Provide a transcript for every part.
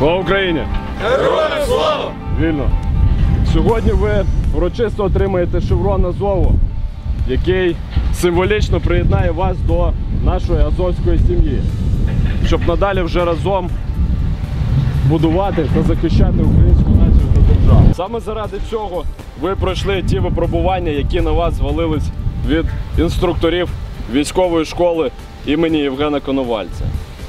Слава Україні! Героям слава! Вільно! Сьогодні ви урочисто отримаєте шеврон Азову, який символічно приєднає вас до нашої азовської сім'ї, щоб надалі вже разом будувати та захищати українську націю та державу. Саме заради цього ви пройшли ті випробування, які на вас звалились від інструкторів військової школи імені Євгена Коновальця.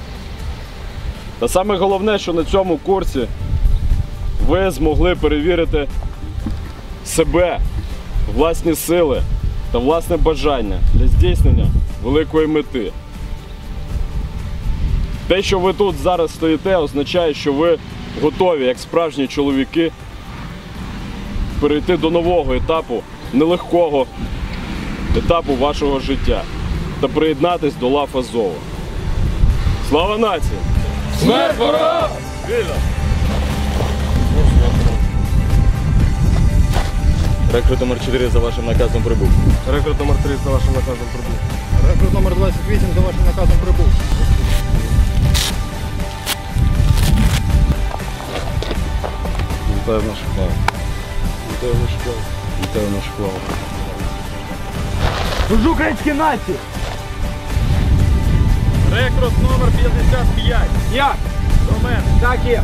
Та саме головне, що на цьому курсі ви змогли перевірити себе, власні сили та власне бажання для здійснення великої мети. Те, що ви тут зараз стоїте, означає, що ви готові, як справжні чоловіки, перейти до нового етапу, нелегкого етапу вашого життя та приєднатись до лав Азову. Слава нації! Смерть ворогам! Вільно! Рекрут номер 4 за вашим наказом прибув. Рекрут номер 3 за вашим наказом прибув. Рекрут номер 28 за вашим наказом прибув. Вітаю нашу клаву. Вітаю нашу клаву. Вітаю нашу клаву. Служу українській нації! Рекрут номер 55. Як? До мене. Так є.